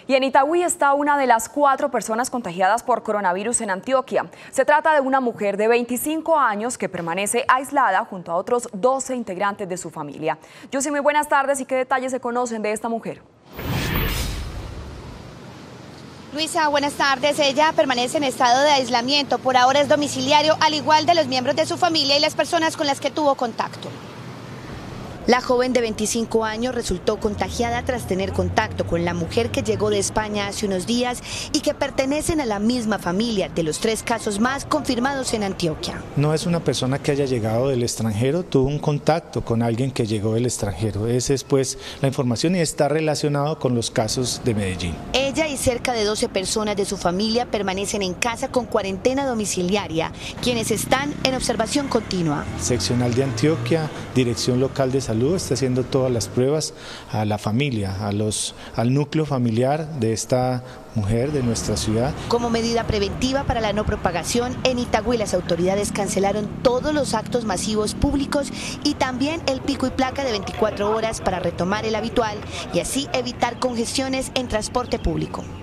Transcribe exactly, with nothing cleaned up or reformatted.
Y en Itagüí está una de las cuatro personas contagiadas por coronavirus en Antioquia. Se trata de una mujer de veinticinco años que permanece aislada junto a otros doce integrantes de su familia. Yossi, muy buenas tardes. ¿Y qué detalles se conocen de esta mujer? Luisa, buenas tardes. Ella permanece en estado de aislamiento. Por ahora es domiciliario, al igual de los miembros de su familia y las personas con las que tuvo contacto. La joven de veinticinco años resultó contagiada tras tener contacto con la mujer que llegó de España hace unos días y que pertenecen a la misma familia de los tres casos más confirmados en Antioquia. No es una persona que haya llegado del extranjero, tuvo un contacto con alguien que llegó del extranjero. Esa es pues la información y está relacionado con los casos de Medellín. Ella y cerca de doce personas de su familia permanecen en casa con cuarentena domiciliaria, quienes están en observación continua. Seccional de Antioquia, Dirección Local de Salud, está haciendo todas las pruebas a la familia, a los, al núcleo familiar de esta mujer de nuestra ciudad. Como medida preventiva para la no propagación, en Itagüí las autoridades cancelaron todos los actos masivos públicos y también el pico y placa de veinticuatro horas para retomar el habitual y así evitar congestiones en transporte público.